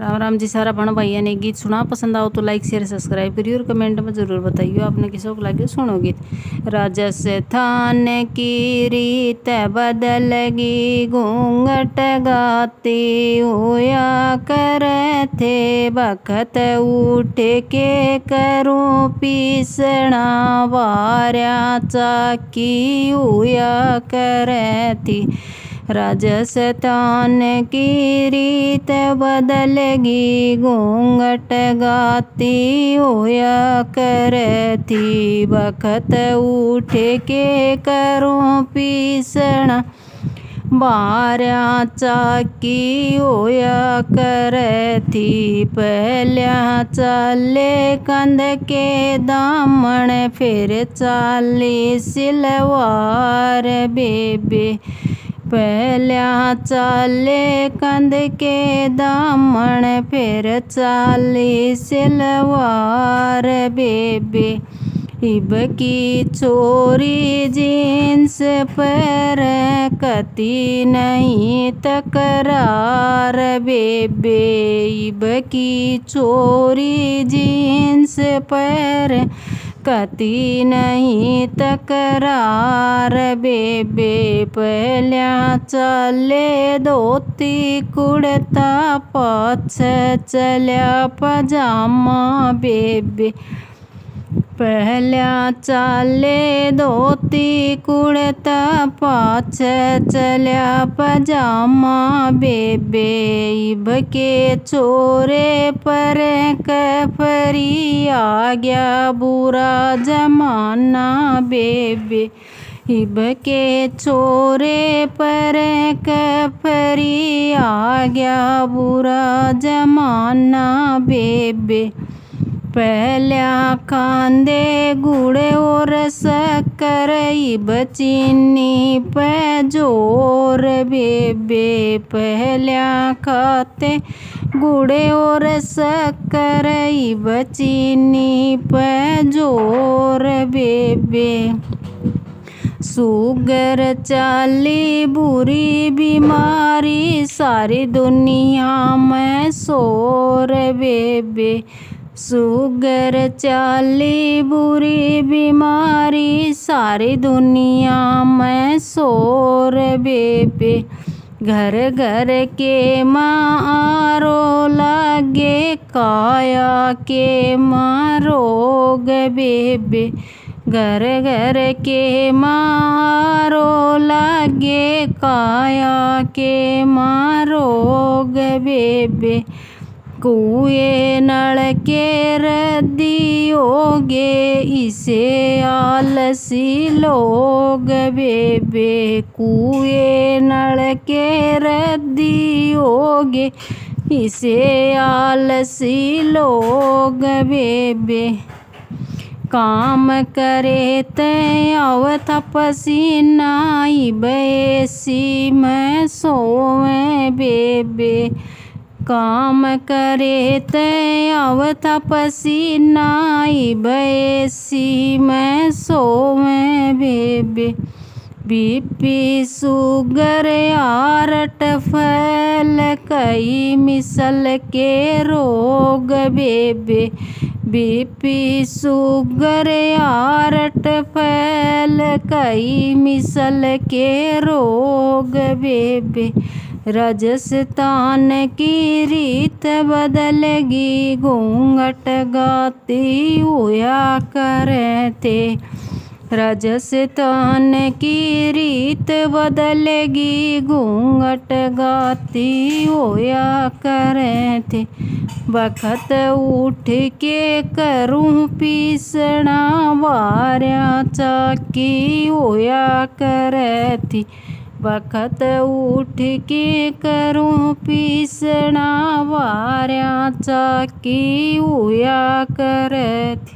राम राम जी सारा भण भाइया ने गीत सुना। पसंद आओ तो लाइक शेयर सब्सक्राइब करियो और कमेंट में ज़रूर बताइए आपने किसको लगे सुनो गीत। राजस्थान की रीत बदलगी घूंघट गाती होया करे थे बखत उठ के करूँ पीसना वार्या चाकी होया करे थी। राजस्थान की रीत बदलगी घूंघट गाती होया करती बखत उठ के करूँ पीसना बार्या चाकी होया करती। पहल्या चाले कंध के दामन फिर चाली सिलवार बेबे। पहल्या चाले कंध के दामन फिर चाली सिलवार बेबे। इब की छोरी जींस पर कती नहीं तकरार बेबे। इब की छोरी जींस पर कती नहीं तकरार बेबे। पहल्या चले धोती कुर्ता पाछ चल्या पजामा बेबे। पहल्या चाले धोती कुर्ता पाछ चल्या पजामा बेबे। इब के छोरे पर कफरी आ गया बुरा जमाना बेबे। इब के छोरे पर कफरी आ गया बुरा जमाना बेबे। पहल्या खांदे गुड़ और शक्कर इब चीनी पे जोर बेबे। पहल्या खाते गुड़ और शक्कर इब चीनी पे जोर बेबे। शुगर चाली बुरी बीमारी सारी दुनिया में शोर बेबे। शुगर चाली बुरी बीमारी सारी दुनिया में शोर बेबे। घर घर के मारो लागे काया के मारोग बेबे। घर घर के मारो लागे काया के मारोग बेबे। कुएं नल के रद्दी होगे इसे आलसी लोग बेबे। कुएं नल के रद्दी होगे इसे आलसी लोग बेबे। काम करे ते आवत पसीना इब एसी में सोवे बेबे। काम करे ते आवत पसीना इब एसी में सोवे बेबे। बीपी शुगर आरट फैल कई मिसल के रोग बेबे। बीपी शुगर आरट फैल कई मिसल के रोग बेबे। राजस्थान की रीत बदलगी घूंघट गाती होया करे थे। राजस्थान की रीत बदलगी घूंघट गाती होया करे थे बखत उठ के करूँ पीसना वार्या चाकी होया करे थी। बखत उठ के करूँ पीसना वार्या चाकी होया करे थी।